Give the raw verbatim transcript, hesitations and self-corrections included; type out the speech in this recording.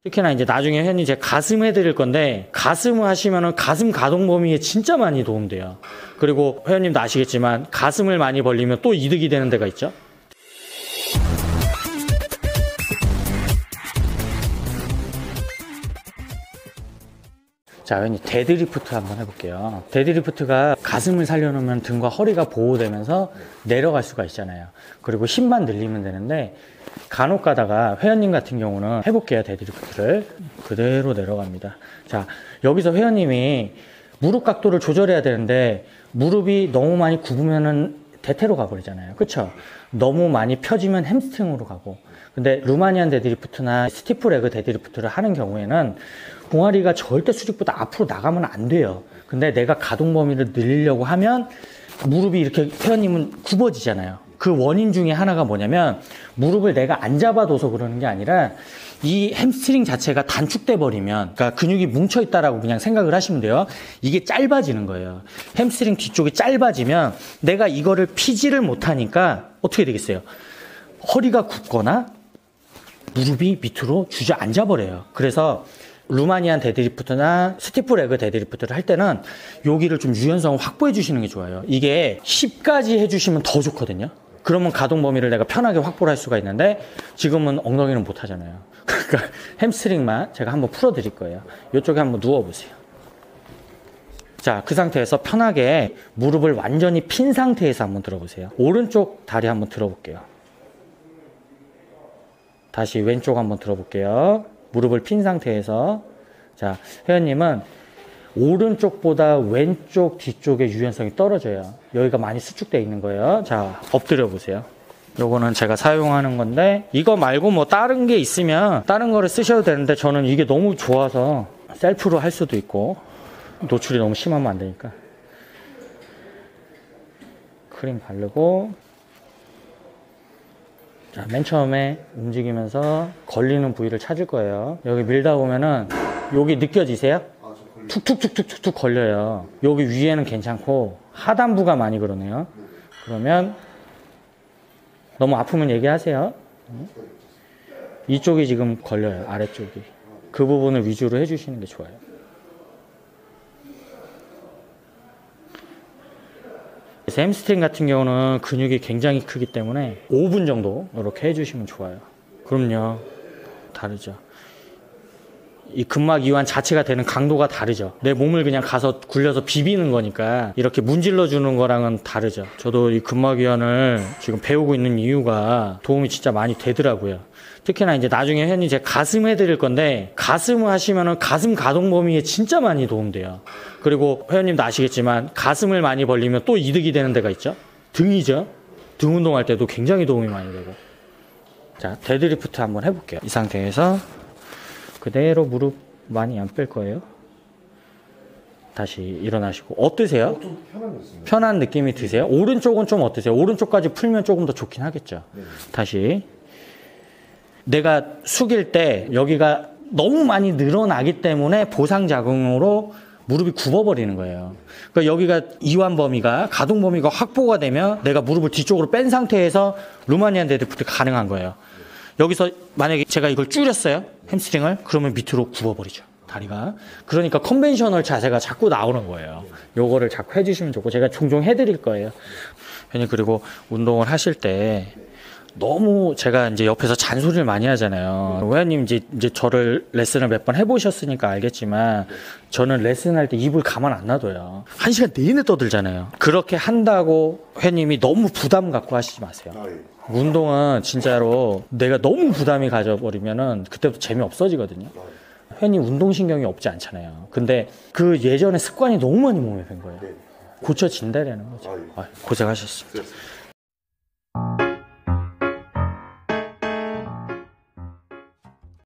특히나 이제 나중에 회원님 제 가슴 해드릴 건데, 가슴을 하시면은 가슴 가동 범위에 진짜 많이 도움돼요. 그리고 회원님도 아시겠지만 가슴을 많이 벌리면 또 이득이 되는 데가 있죠. 자, 회원님 데드리프트 한번 해볼게요. 데드리프트가 가슴을 살려놓으면 등과 허리가 보호되면서 내려갈 수가 있잖아요. 그리고 힘만 늘리면 되는데, 간혹 가다가 회원님 같은 경우는 해볼게요. 데드리프트를 그대로 내려갑니다. 자, 여기서 회원님이 무릎 각도를 조절해야 되는데 무릎이 너무 많이 굽으면은 대퇴로 가버리잖아요. 그쵸? 너무 많이 펴지면 햄스트링으로 가고. 근데 루마니안 데드리프트나 스티프 레그 데드리프트를 하는 경우에는 종아리가 절대 수직보다 앞으로 나가면 안 돼요. 근데 내가 가동 범위를 늘리려고 하면 무릎이 이렇게 회원님은 굽어지잖아요. 그 원인 중에 하나가 뭐냐면 무릎을 내가 안 잡아둬서 그러는 게 아니라 이 햄스트링 자체가 단축돼 버리면, 그러니까 근육이 뭉쳐 있다라고 그냥 생각을 하시면 돼요. 이게 짧아지는 거예요. 햄스트링 뒤쪽이 짧아지면 내가 이거를 피지를 못하니까 어떻게 되겠어요? 허리가 굽거나 무릎이 밑으로 주저앉아 버려요. 그래서 루마니안 데드리프트나 스티프 레그 데드리프트를 할 때는 여기를 좀 유연성을 확보해 주시는 게 좋아요. 이게 십까지 해주시면 더 좋거든요. 그러면 가동 범위를 내가 편하게 확보를 할 수가 있는데 지금은 엉덩이는 못 하잖아요. 그러니까 햄스트링만 제가 한번 풀어 드릴 거예요. 이쪽에 한번 누워 보세요. 자, 그 상태에서 편하게 무릎을 완전히 핀 상태에서 한번 들어보세요. 오른쪽 다리 한번 들어볼게요. 다시 왼쪽 한번 들어볼게요. 무릎을 핀 상태에서. 자, 회원님은 오른쪽보다 왼쪽 뒤쪽의 유연성이 떨어져요. 여기가 많이 수축되어 있는 거예요. 자, 엎드려 보세요. 요거는 제가 사용하는 건데, 이거 말고 뭐 다른 게 있으면 다른 거를 쓰셔도 되는데 저는 이게 너무 좋아서 셀프로 할 수도 있고, 노출이 너무 심하면 안 되니까. 크림 바르고. 자, 맨 처음에 움직이면서 걸리는 부위를 찾을 거예요. 여기 밀다 보면은 여기 느껴지세요? 툭툭툭툭툭 걸려요. 여기 위에는 괜찮고 하단부가 많이 그러네요. 그러면 너무 아프면 얘기하세요. 이쪽이 지금 걸려요. 아래쪽이. 그 부분을 위주로 해주시는 게 좋아요. 햄스트링 같은 경우는 근육이 굉장히 크기 때문에 오 분 정도 이렇게 해주시면 좋아요. 그럼요. 다르죠. 이 근막 이완 자체가 되는 강도가 다르죠. 내 몸을 그냥 가서 굴려서 비비는 거니까 이렇게 문질러 주는 거랑은 다르죠. 저도 이 근막 이완을 지금 배우고 있는 이유가 도움이 진짜 많이 되더라고요. 특히나 이제 나중에 회원님 제 가슴 해드릴 건데, 가슴을 하시면은 가슴 가동 범위에 진짜 많이 도움돼요. 그리고 회원님도 아시겠지만 가슴을 많이 벌리면 또 이득이 되는 데가 있죠. 등이죠. 등 운동할 때도 굉장히 도움이 많이 되고. 자, 데드리프트 한번 해볼게요. 이 상태에서 그대로 무릎 많이 안 뺄 거예요. 다시 일어나시고. 어떠세요? 편한, 편한 느낌이 드세요? 오른쪽은 좀 어떠세요? 오른쪽까지 풀면 조금 더 좋긴 하겠죠. 네. 다시. 내가 숙일 때 여기가 너무 많이 늘어나기 때문에 보상작용으로 무릎이 굽어버리는 거예요. 그러니까 여기가 이완 범위가, 가동 범위가 확보가 되면 내가 무릎을 뒤쪽으로 뺀 상태에서 루마니안 데드리프트가 가능한 거예요. 여기서 만약에 제가 이걸 줄였어요, 햄스트링을, 그러면 밑으로 굽어버리죠, 다리가. 그러니까 컨벤셔널 자세가 자꾸 나오는 거예요. 요거를 자꾸 해주시면 좋고, 제가 종종 해드릴 거예요. 그리고 운동을 하실 때 너무 제가 이제 옆에서 잔소리를 많이 하잖아요. 회원님 이제, 이제 저를 레슨을 몇 번 해보셨으니까 알겠지만, 저는 레슨할 때 입을 가만 안 놔둬요. 한 시간 내내 떠들잖아요. 그렇게 한다고 회원님이 너무 부담 갖고 하시지 마세요. 운동은 진짜로 내가 너무 부담이 가져버리면은 그때부터 재미없어지거든요. 회원님 운동신경이 없지 않잖아요. 근데 그 예전에 습관이 너무 많이 몸에 밴 거예요. 고쳐진다라는 거죠. 고생하셨습니다.